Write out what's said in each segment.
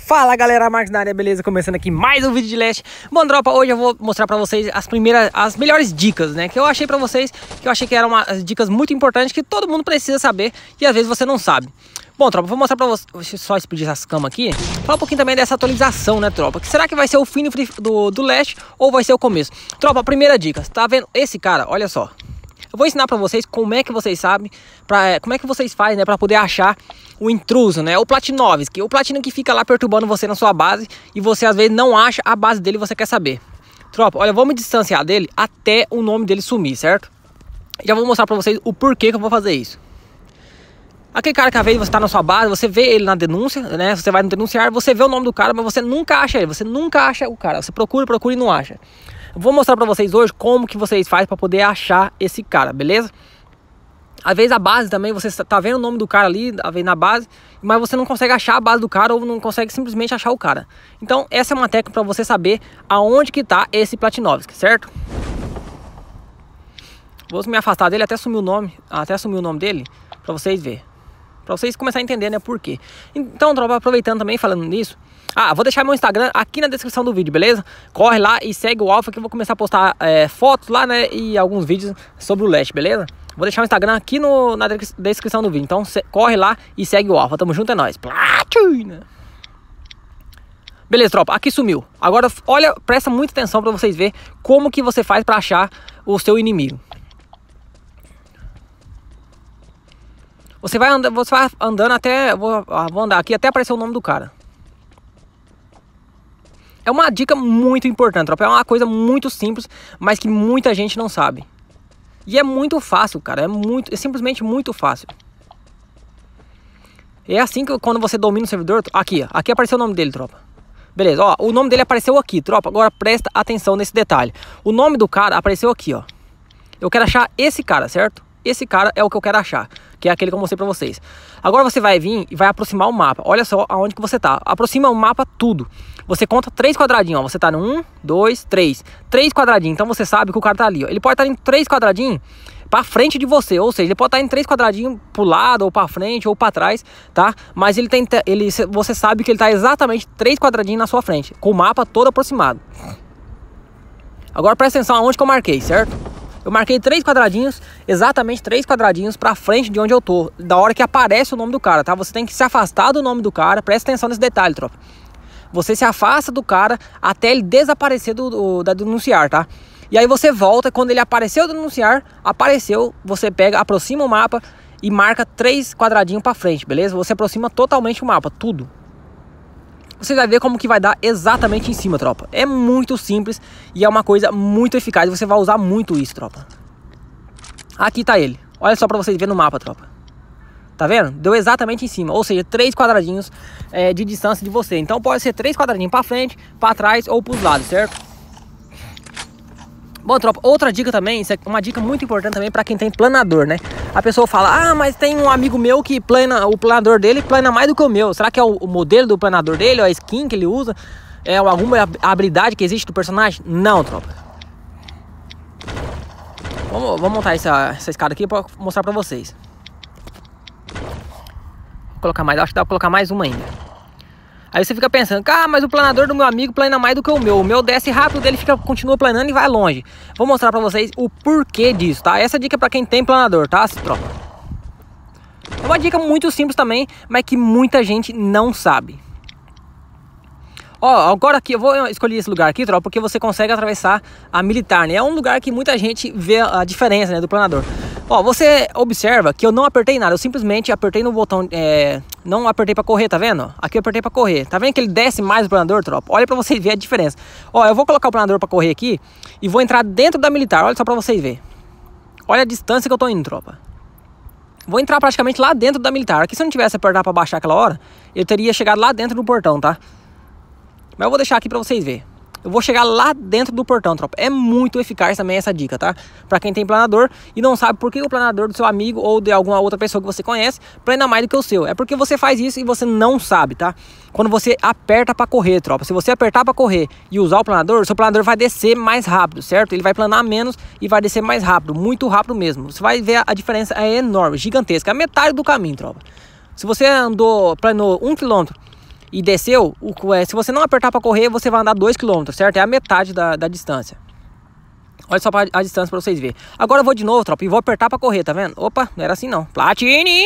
Fala galera, Marcos na área, beleza? Começando aqui mais um vídeo de Leste. Bom, tropa, hoje eu vou mostrar pra vocês as melhores dicas, né? Que eu achei pra vocês, que eu achei que eram umas dicas muito importantes que todo mundo precisa saber e às vezes você não sabe. Bom, tropa, vou mostrar pra vocês, deixa eu só explodir essas camas aqui. Falar um pouquinho também dessa atualização, né, tropa? Que será que vai ser o fim do Leste ou vai ser o começo? Tropa, primeira dica, tá vendo esse cara? Olha só. Eu vou ensinar pra vocês como é que vocês sabem, como é que vocês fazem, né, pra poder achar o intruso, né, o Platinovski, o platino que fica lá perturbando você na sua base e você às vezes não acha a base dele e você quer saber. Tropa, olha, eu vou me distanciar dele até o nome dele sumir, certo? Já vou mostrar pra vocês o porquê que eu vou fazer isso. Aquele cara que às vezes você tá na sua base, você vê ele na denúncia, né, você vai no denunciar, você vê o nome do cara, mas você nunca acha ele, você nunca acha o cara, você procura e não acha. Vou mostrar pra vocês hoje como que vocês fazem pra poder achar esse cara, beleza? Às vezes a base também, você tá vendo o nome do cara ali, às vezes na base, mas você não consegue achar a base do cara ou não consegue simplesmente achar o cara. Então essa é uma técnica pra você saber aonde que tá esse Platinovski, certo? Vou me afastar dele até sumir o nome dele, pra vocês verem. Pra vocês começarem a entender, né, por quê. Então, tropa, aproveitando também, falando nisso, vou deixar meu Instagram aqui na descrição do vídeo, beleza? Corre lá e segue o Alpha que eu vou começar a postar fotos lá, né, e alguns vídeos sobre o Leste, beleza? Vou deixar o Instagram aqui na descrição do vídeo, então corre lá e segue o Alpha, tamo junto, é nóis. Platina! Beleza, tropa, aqui sumiu. Agora, olha, presta muita atenção pra vocês verem como que você faz pra achar o seu inimigo. Você vai andando até, vou andar aqui até aparecer o nome do cara. É uma dica muito importante, tropa. É uma coisa muito simples, mas que muita gente não sabe. E é muito fácil, cara. É simplesmente muito fácil. É assim que quando você domina o servidor... Aqui apareceu o nome dele, tropa. Beleza, ó. O nome dele apareceu aqui, tropa. Agora presta atenção nesse detalhe. O nome do cara apareceu aqui, ó. Eu quero achar esse cara, certo? Esse cara é o que eu quero achar, que é aquele que eu mostrei pra vocês. Agora você vai vir e vai aproximar o mapa. Olha só aonde que você tá. Aproxima o mapa tudo. Você conta 3 quadradinhos, ó. Você tá no 1, 2, 3. 3 quadradinhos, então você sabe que o cara tá ali, ó. Ele pode estar em 3 quadradinhos pra frente de você, ou seja, ele pode estar em 3 quadradinhos pro lado, ou pra frente, ou pra trás, tá? Mas você sabe que ele tá exatamente 3 quadradinhos na sua frente, com o mapa todo aproximado. Agora presta atenção aonde que eu marquei, certo? Eu marquei 3 quadradinhos, exatamente 3 quadradinhos pra frente de onde eu tô, da hora que aparece o nome do cara, tá? Você tem que se afastar do nome do cara, presta atenção nesse detalhe, tropa. Você se afasta do cara até ele desaparecer da denunciar, tá? E aí você volta, quando ele apareceu do denunciar, você pega, aproxima o mapa e marca 3 quadradinhos pra frente, beleza? Você aproxima totalmente o mapa, tudo. Você vai ver como que vai dar exatamente em cima, tropa. É muito simples e é uma coisa muito eficaz. Você vai usar muito isso, tropa. Aqui tá ele. Olha só pra vocês verem no mapa, tropa. Tá vendo? Deu exatamente em cima. Ou seja, 3 quadradinhos de distância de você. Então pode ser 3 quadradinhos pra frente, pra trás ou pros lados, certo? Bom, tropa, outra dica também, isso é uma dica muito importante também pra quem tem planador, né? A pessoa fala, mas tem um amigo meu que o planador dele plana mais do que o meu. Será que é o modelo do planador dele, ou a skin que ele usa? É alguma habilidade que existe do personagem? Não, tropa. Vamos montar essa escada aqui pra mostrar pra vocês. Vou colocar mais, acho que dá pra colocar mais uma ainda. Aí você fica pensando, mas o planador do meu amigo plana mais do que o meu. O meu desce rápido, dele continua planando e vai longe. Vou mostrar pra vocês o porquê disso, tá? Essa dica é pra quem tem planador, tá? Tropa. É uma dica muito simples também, mas que muita gente não sabe. Ó, agora aqui, eu vou escolher esse lugar aqui, tropa, porque você consegue atravessar a militar, né? É um lugar que muita gente vê a diferença, né, do planador. Ó, você observa que eu não apertei nada, eu simplesmente apertei no botão, não apertei pra correr, tá vendo? Aqui eu apertei pra correr. Tá vendo que ele desce mais o planador, tropa? Olha pra vocês verem a diferença. Ó, eu vou colocar o planador pra correr aqui e vou entrar dentro da militar, olha só pra vocês verem. Olha a distância que eu tô indo, tropa. Vou entrar praticamente lá dentro da militar. Aqui se eu não tivesse apertado pra baixar aquela hora, eu teria chegado lá dentro do portão, tá? Mas eu vou deixar aqui pra vocês verem. Eu vou chegar lá dentro do portão, tropa. É muito eficaz também essa dica, tá? Pra quem tem planador e não sabe por que o planador do seu amigo ou de alguma outra pessoa que você conhece plana mais do que o seu. É porque você faz isso e você não sabe, tá? Quando você aperta pra correr, tropa. Se você apertar pra correr e usar o planador, seu planador vai descer mais rápido, certo? Ele vai planar menos e vai descer mais rápido. Muito rápido mesmo. Você vai ver a diferença é enorme, gigantesca. É metade do caminho, tropa. Se você planou 1 km e desceu, se você não apertar para correr, você vai andar 2 km, certo? É a metade da distância. Olha só a distância para vocês verem. Agora eu vou de novo, tropa, e vou apertar para correr, tá vendo? Opa, não era assim não. Platine!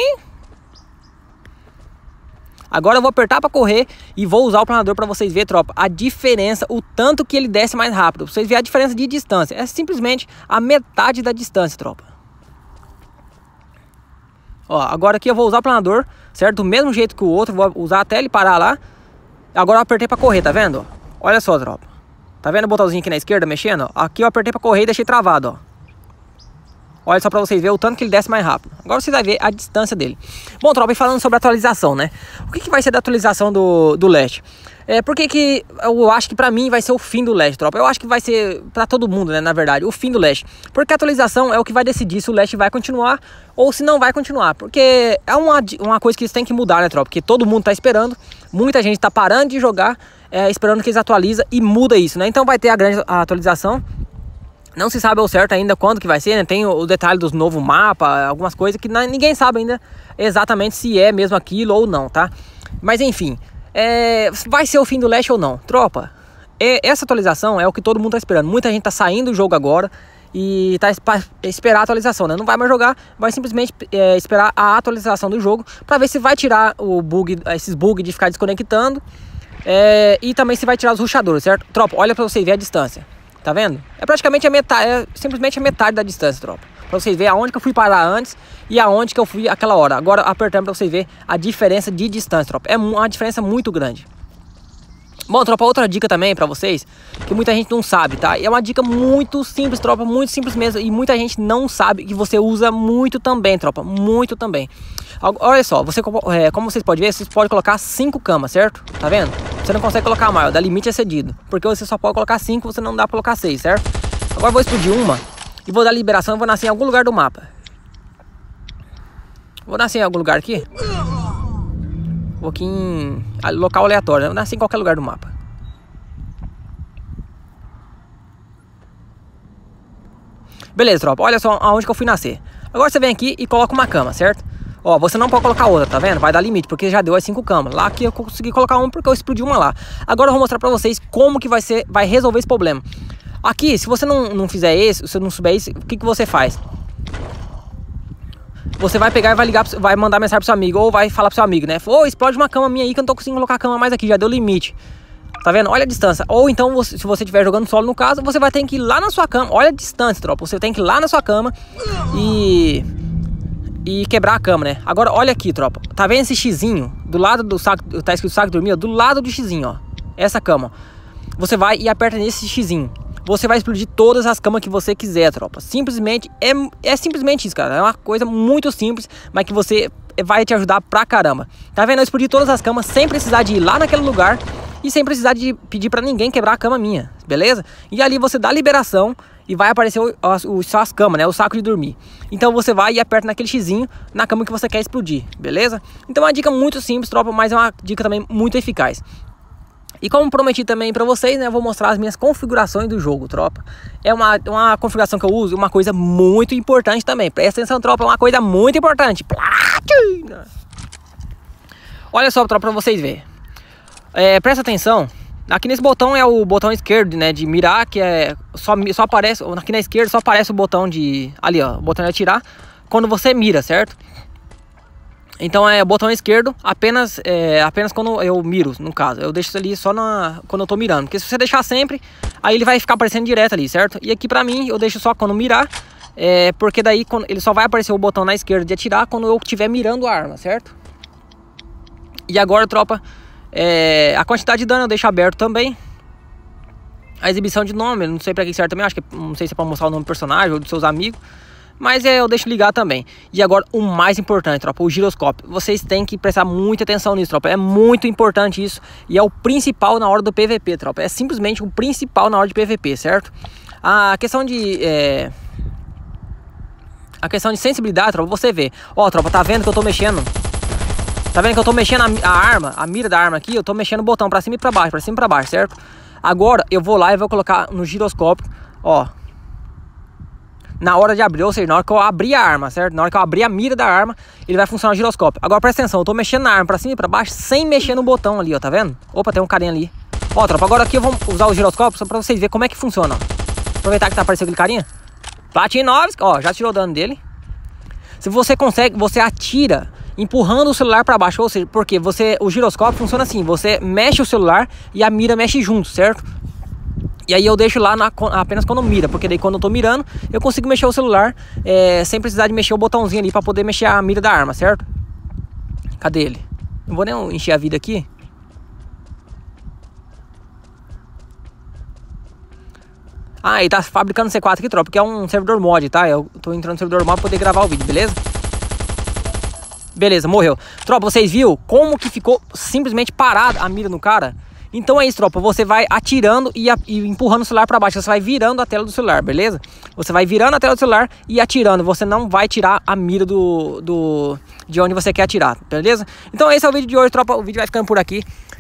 Agora eu vou apertar para correr e vou usar o planador para vocês verem, tropa, a diferença, o tanto que ele desce mais rápido. Pra vocês verem a diferença de distância. É simplesmente a metade da distância, tropa. Ó, agora aqui eu vou usar o planador, certo? Do mesmo jeito que o outro, vou usar até ele parar lá. Agora eu apertei para correr, tá vendo? Olha só, tropa. Tá vendo o botãozinho aqui na esquerda mexendo? Aqui eu apertei para correr e deixei travado, ó. Olha só para vocês verem o tanto que ele desce mais rápido. Agora você vai ver a distância dele. Bom, tropa, e falando sobre a atualização, né? O que vai ser da atualização do Leste? Por que eu acho que pra mim vai ser o fim do Leste, tropa? Eu acho que vai ser pra todo mundo, né, na verdade, o fim do Leste. Porque a atualização é o que vai decidir se o Leste vai continuar ou se não vai continuar. Porque é uma coisa que eles têm que mudar, né, tropa? Porque todo mundo tá esperando, muita gente tá parando de jogar, esperando que eles atualizem e muda isso, né? Então vai ter a atualização. Não se sabe ao certo ainda quando que vai ser, né? Tem o detalhe dos novos mapas, algumas coisas que ninguém sabe ainda exatamente se é mesmo aquilo ou não, tá? Mas enfim, vai ser o fim do Leste ou não? Tropa, essa atualização é o que todo mundo tá esperando. Muita gente tá saindo do jogo agora e tá esperar a atualização, né? Não vai mais jogar, vai simplesmente esperar a atualização do jogo pra ver se vai tirar esses bugs de ficar desconectando e também se vai tirar os rushadores, certo? Tropa, olha pra vocês verem a distância. Tá vendo? É praticamente a metade, simplesmente a metade da distância, tropa. Pra vocês verem aonde que eu fui parar antes e aonde que eu fui aquela hora. Agora apertando pra vocês verem a diferença de distância, tropa. É uma diferença muito grande. Bom, tropa, outra dica também pra vocês, que muita gente não sabe, tá? É uma dica muito simples, tropa, muito simples mesmo. E muita gente não sabe que você usa muito também, tropa, muito também. Olha só, como vocês podem ver, vocês podem colocar 5 camas, certo? Tá vendo? Você não consegue colocar mais, o da limite é cedido. Porque você só pode colocar 5, você não dá pra colocar 6, certo? Agora eu vou explodir uma e vou dar liberação e vou nascer em algum lugar do mapa. Vou nascer em algum lugar aqui. Vou aqui em local aleatório, né? Vou nascer em qualquer lugar do mapa. Beleza, tropa, olha só aonde que eu fui nascer. Agora você vem aqui e coloca uma cama, certo? Ó, você não pode colocar outra, tá vendo? Vai dar limite, porque já deu as 5 camas. Lá que eu consegui colocar uma porque eu explodi uma lá. Agora eu vou mostrar pra vocês como que vai resolver esse problema. Aqui, se você não fizer isso, se não souber isso, o que você faz? Você vai pegar e vai ligar, vai mandar mensagem pro seu amigo, ou vai falar pro seu amigo, né? Ô, explode uma cama minha aí que eu não tô conseguindo colocar a cama mais aqui, já deu limite. Tá vendo? Olha a distância. Ou então, se você estiver jogando solo no caso, você vai ter que ir lá na sua cama. Olha a distância, tropa. Você tem que ir lá na sua cama e quebrar a cama, né? Agora, olha aqui, tropa. Tá vendo esse xizinho? Do lado do saco, tá escrito saco de dormir, ó. Do lado do xizinho, ó. Essa cama, ó. Você vai e aperta nesse xizinho. Você vai explodir todas as camas que você quiser, tropa. Simplesmente, é simplesmente isso, cara. É uma coisa muito simples, mas que vai te ajudar pra caramba. Tá vendo? Eu explodi todas as camas sem precisar de ir lá naquele lugar e sem precisar de pedir pra ninguém quebrar a cama minha, beleza? E ali você dá liberação e vai aparecer as camas, né? O saco de dormir. Então você vai e aperta naquele xizinho na cama que você quer explodir, beleza? Então é uma dica muito simples, tropa, mas é uma dica também muito eficaz. E como prometi também pra vocês, né, eu vou mostrar as minhas configurações do jogo, tropa. É uma configuração que eu uso, uma coisa muito importante também. Presta atenção, tropa, é uma coisa muito importante. Platina. Olha só, tropa, pra vocês verem. Presta atenção. Aqui nesse botão é o botão esquerdo, né, de mirar, que só aparece, aqui na esquerda só aparece o botão de, ali ó, o botão de atirar, quando você mira, certo? Então o botão esquerdo apenas quando eu miro, no caso. Eu deixo ali só quando eu tô mirando. Porque se você deixar sempre, aí ele vai ficar aparecendo direto ali, certo? E aqui pra mim, eu deixo só quando mirar. Porque daí ele só vai aparecer o botão na esquerda de atirar quando eu estiver mirando a arma, certo? E agora, tropa, a quantidade de dano eu deixo aberto também. A exibição de nome, não sei pra que serve também. Acho que não sei se é pra mostrar o nome do personagem ou dos seus amigos. Mas eu deixo ligar também. E agora o mais importante, tropa, o giroscópio. Vocês têm que prestar muita atenção nisso, tropa. É muito importante isso. E é o principal na hora do PVP, tropa. É simplesmente o principal na hora de PVP, certo? A questão de sensibilidade, tropa, você vê. Ó, tropa, tá vendo que eu tô mexendo? Tá vendo que eu tô mexendo a mira da arma aqui? Eu tô mexendo o botão pra cima e pra cima e pra baixo, certo? Agora eu vou lá e vou colocar no giroscópio, ó. na hora de abrir, ou seja, na hora que eu abrir a arma, certo? Na hora que eu abrir a mira da arma, ele vai funcionar o giroscópio. Agora presta atenção, eu tô mexendo na arma pra cima e pra baixo sem mexer no botão ali, ó, tá vendo? Opa, tem um carinha ali. Ó, tropa, agora aqui eu vou usar o giroscópio só pra vocês verem como é que funciona, ó. Aproveitar que tá aparecendo aquele carinha. Platinovski, ó, já tirou dano dele. Se você consegue, você atira empurrando o celular para baixo, ou seja, porque o giroscópio funciona assim, você mexe o celular e a mira mexe junto, certo? E aí eu deixo lá apenas quando mira, porque daí quando eu tô mirando, eu consigo mexer o celular sem precisar de mexer o botãozinho ali para poder mexer a mira da arma, certo? Cadê ele? Não vou nem encher a vida aqui. Ah, ele tá fabricando C4 aqui, tropa, porque é um servidor mod, tá? Eu tô entrando no servidor mod pra poder gravar o vídeo, beleza? Beleza, morreu. Tropa, vocês viram como que ficou simplesmente parada a mira no cara? Então é isso, tropa. Você vai atirando e empurrando o celular pra baixo. Você vai virando a tela do celular, beleza? Você vai virando a tela do celular e atirando. Você não vai tirar a mira de onde você quer atirar, beleza? Então esse é o vídeo de hoje, tropa. O vídeo vai ficando por aqui.